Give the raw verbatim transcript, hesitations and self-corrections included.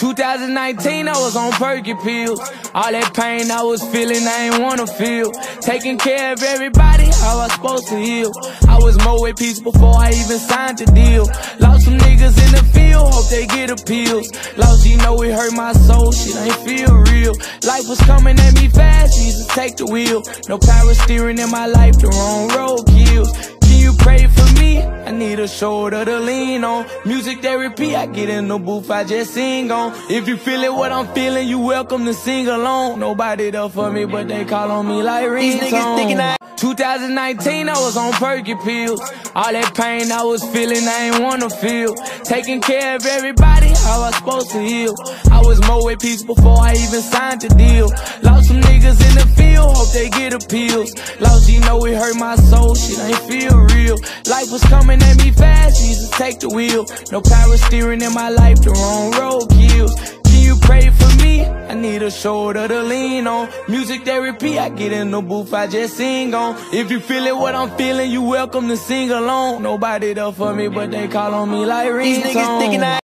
two thousand nineteen, I was on Perky pills. All that pain I was feeling, I ain't wanna feel. Taking care of everybody, how I supposed to heal. I was more at peace before I even signed the deal. Lost some niggas in the field, hope they get appeals. Lost, you know it hurt my soul, shit ain't feel real. Life was coming at me fast, Jesus take the wheel. No power steering in my life, the wrong road kills. Can you pray for me? I need a shoulder to lean on. Music therapy, I get in the booth, I just sing on. If you feeling what I'm feeling, you welcome to sing along. Nobody there for me, but they call on me like ringtone. These niggas thinking I two thousand nineteen, I was on Perky pills. All that pain I was feeling, I ain't wanna feel. Taking care of everybody, how I supposed to heal. I was more at peace before I even signed the deal. Lost some niggas in the field, hope they get appeals. Lost, you know it hurt my soul, shit ain't feel real. Life was coming at me fast, Jesus take the wheel. No power steering in my life, the wrong road kills. Can you pray for me? I need a shoulder to lean on. Music therapy, I get in the booth, I just sing on. If you feeling what I'm feeling, you welcome to sing along. Nobody there for me, but they call on me like ringtone. These niggas thinking I